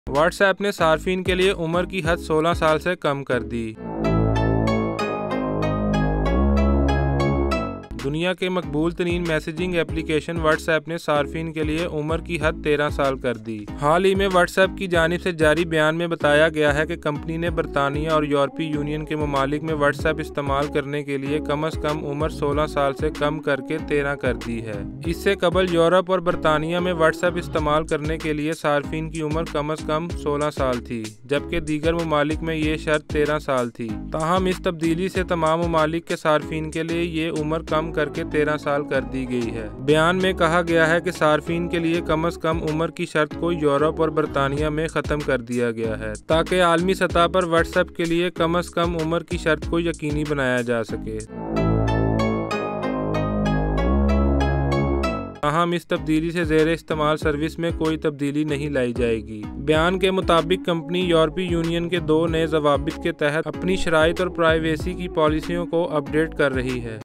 WhatsApp ने सार्फिन के लिए उम्र की हद 16 साल से कम कर दी। दुनिया के मकबूल तरीन मैसेजिंग एप्लीकेशन व्हाट्सएप ने सार्फिन के लिए उम्र की हद 13 साल कर दी। हाल ही में व्हाट्सएप की जानिब से जारी बयान में बताया गया है कि कंपनी ने बरतानिया और यूरोपीय यूनियन के ममालिक में व्हाट्सएप इस्तेमाल करने के लिए कम अज़ कम उम्र 16 साल से कम करके 13 कर दी है। इससे कबल यूरोप और बरतानिया में व्हाट्सएप इस्तेमाल करने के लिए सार्फिन की उम्र कम अज़ कम 16 साल थी, जबकि दीगर ममालिक में ये शर्त 13 साल थी। ताहम इस तब्दीली से तमाम ममालिक के सार्फिन के लिए ये उम्र कम करके 13 साल कर दी गई है। बयान में कहा गया है कि सार्फिन के लिए कम अज़ कम उम्र की शर्त को यूरोप और बरतानिया में ख़त्म कर दिया गया है, ताकि आलमी सतह पर व्हाट्सएप के लिए कम अज़ कम उम्र की शर्त को यकीनी बनाया जा सके। ताहम इस तब्दीली से ज़ेरे इस्तेमाल सर्विस में कोई तब्दीली नहीं लाई जाएगी। बयान के मुताबिक कंपनी यूरोपीय यूनियन के 2 नए ज़वाबित के तहत अपनी शराइत और प्राइवेसी की पॉलिसियों को अपडेट कर रही है।